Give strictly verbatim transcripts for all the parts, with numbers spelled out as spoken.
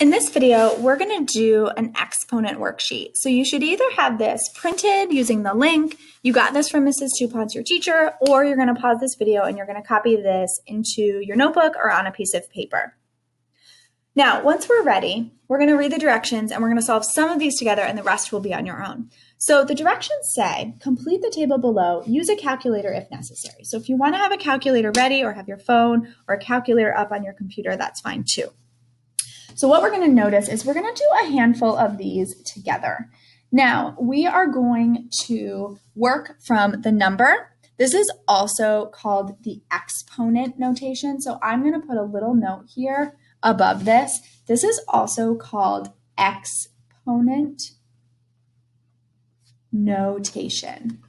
In this video, we're going to do an exponent worksheet. So you should either have this printed using the link, you got this from Missus Tupont's your teacher, or you're going to pause this video and you're going to copy this into your notebook or on a piece of paper. Now, once we're ready, we're going to read the directions and we're going to solve some of these together and the rest will be on your own. So the directions say, complete the table below, use a calculator if necessary. So if you want to have a calculator ready or have your phone or a calculator up on your computer, that's fine too. So what we're going to notice is we're going to do a handful of these together. Now, we are going to work from the number. This is also called the exponent notation. So I'm going to put a little note here above this. This is also called exponent notation.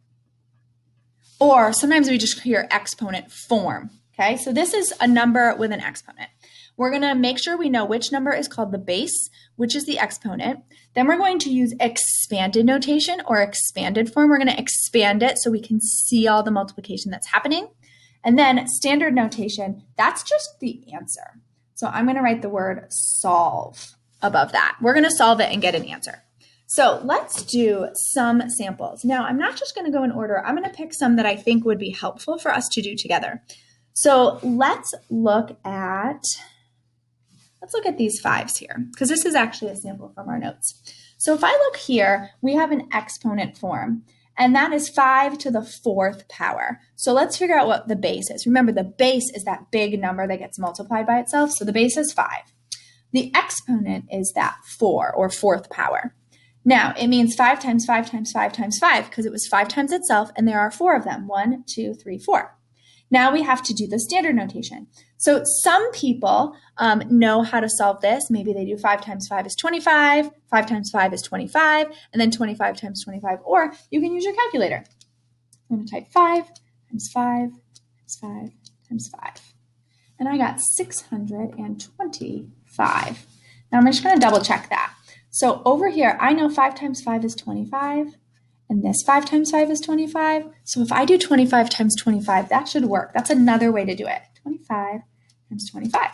Or sometimes we just hear exponent form. Okay, so this is a number with an exponent. We're going to make sure we know which number is called the base, which is the exponent. Then we're going to use expanded notation or expanded form. We're going to expand it so we can see all the multiplication that's happening. And then standard notation, that's just the answer. So I'm going to write the word solve above that. We're going to solve it and get an answer. So let's do some samples. Now, I'm not just going to go in order. I'm going to pick some that I think would be helpful for us to do together. So let's look at... Let's look at these fives here, because this is actually a sample from our notes. So if I look here, we have an exponent form, and that is five to the fourth power. So let's figure out what the base is. Remember, the base is that big number that gets multiplied by itself, so the base is five. The exponent is that four, or fourth power. Now, it means five times five times five times five, because it was five times itself, and there are four of them. One, two, three, four. Now we have to do the standard notation. So some people um, know how to solve this. Maybe they do five times five is twenty-five, five times five is twenty-five, and then twenty-five times twenty-five, or you can use your calculator. I'm going to type five times five times five times five. And I got six hundred twenty-five. Now I'm just going to double check that. So over here, I know five times five is twenty-five. And this five times five is twenty-five. So if I do twenty-five times twenty-five, that should work. That's another way to do it. twenty-five times twenty-five.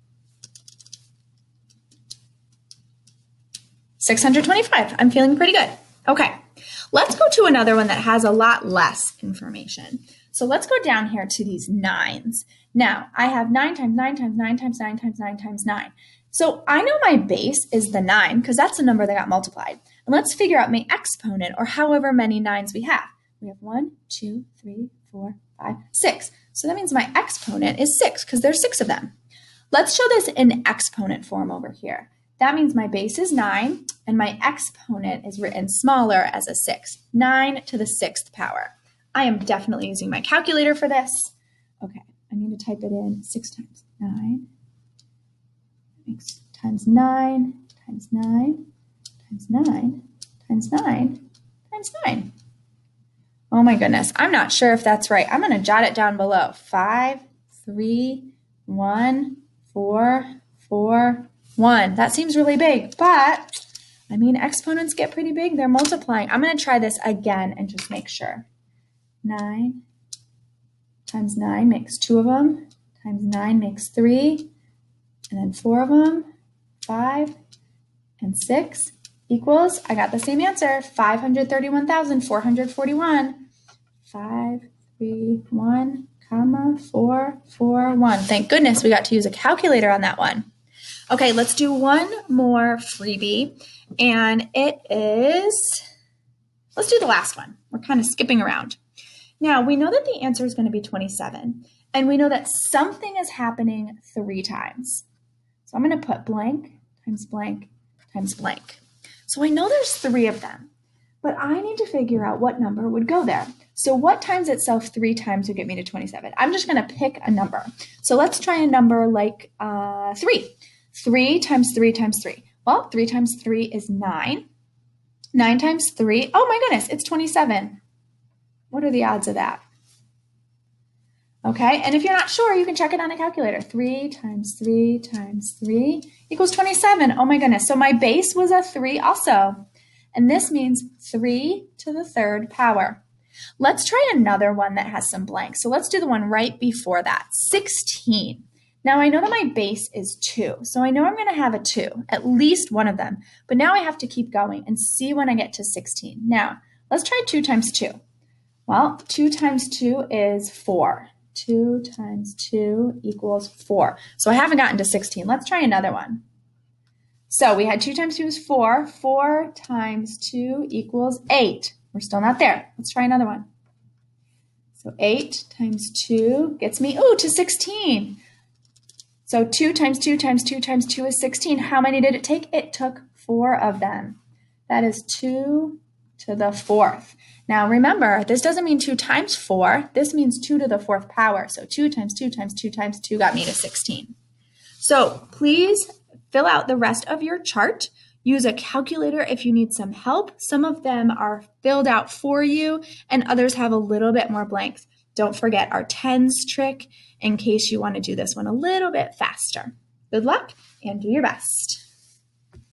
six hundred twenty-five. I'm feeling pretty good. Okay, let's go to another one that has a lot less information. So let's go down here to these nines. Now, I have nine times nine times nine times nine times nine times nine. So I know my base is the nine because that's the number that got multiplied. And let's figure out my exponent, or however many nines we have. We have one, two, three, four, five, six. So that means my exponent is six because there's six of them. Let's show this in exponent form over here. That means my base is nine and my exponent is written smaller as a six. nine to the sixth power. I am definitely using my calculator for this. Okay, I need to type it in. six times nine. Times nine, times nine, times nine, times nine, times nine. Oh my goodness, I'm not sure if that's right. I'm going to jot it down below. Five, three, one, four, four, one. That seems really big, but I mean, exponents get pretty big. They're multiplying. I'm going to try this again and just make sure. Nine times nine makes two of them, times nine makes three, and then four of them, five, and six equals, I got the same answer, five hundred thirty-one thousand four hundred forty-one. Five, three, one, comma, four, four, one. Thank goodness we got to use a calculator on that one. Okay, let's do one more freebie, and it is, let's do the last one. We're kind of skipping around. Now, we know that the answer is going to be twenty-seven, and we know that something is happening three times. So I'm going to put blank times blank times blank. So I know there's three of them, but I need to figure out what number would go there. So what times itself three times would get me to twenty-seven? I'm just going to pick a number. So let's try a number like uh, three. three times three times three. Well, three times three is nine. nine times three, oh my goodness, it's twenty-seven. What are the odds of that? Okay, and if you're not sure, you can check it on a calculator. three times three times three equals twenty-seven. Oh my goodness, so my base was a three also. And this means three to the third power. Let's try another one that has some blanks. So let's do the one right before that, sixteen. Now I know that my base is two, so I know I'm going to have a two, at least one of them. But now I have to keep going and see when I get to sixteen. Now, let's try two times two. Well, two times two is four. two times two equals four. So I haven't gotten to sixteen. Let's try another one. So we had two times two is four. four times two equals eight. We're still not there. Let's try another one. So eight times two gets me, ooh, to sixteen. So two times two times two times two is sixteen. How many did it take? It took four of them. That is two to the fourth. Now remember, this doesn't mean two times four. This means two to the fourth power. So two times two times two times two got me to sixteen. So please fill out the rest of your chart. Use a calculator if you need some help. Some of them are filled out for you and others have a little bit more blanks. Don't forget our tens trick in case you want to do this one a little bit faster. Good luck and do your best.